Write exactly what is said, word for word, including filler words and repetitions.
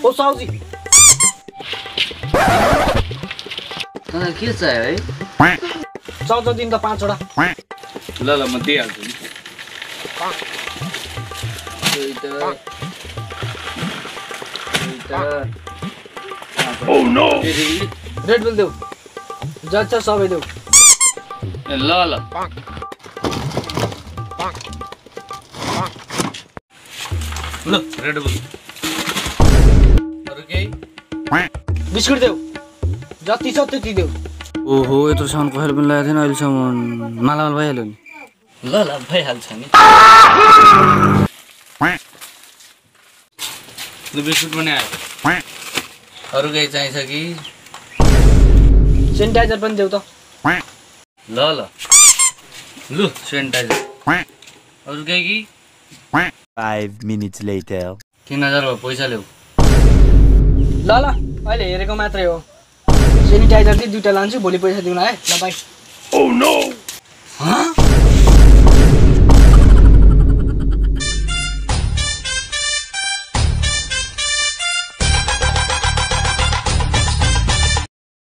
ओ साउजी तँलाई के चाहियो है चौध दिन त पाँचवटा ल ल म दिइहाल्छु नि Oh no! रेड बुल देऊ जति छ सबै देऊ ल ल ल रेड बुल अरु केही बिस्कुट देऊ जति छ त्यति देऊ ओहो यत्रो सामान कसैले पनि लगाएको थिएन अहिलेसम्म मालामाल भइहाल्यो नि ल ल भइहाल्छ नि ल बिस्कुट पनि आयो अरु केही चाहिन्छ कि सेनिटाइजर पनि देऊ त ल ल लु सेनिटाइजर अरु केही कि Five minutes later. तीन हजार भयो पैसा ल्याऊ ल ल अहिले हेरेको मात्रै हो सेनिटाइजर चाहिँ दुईटा लान्छु भोलि पैसा दिउँ न है ल बाई Oh no! हाँ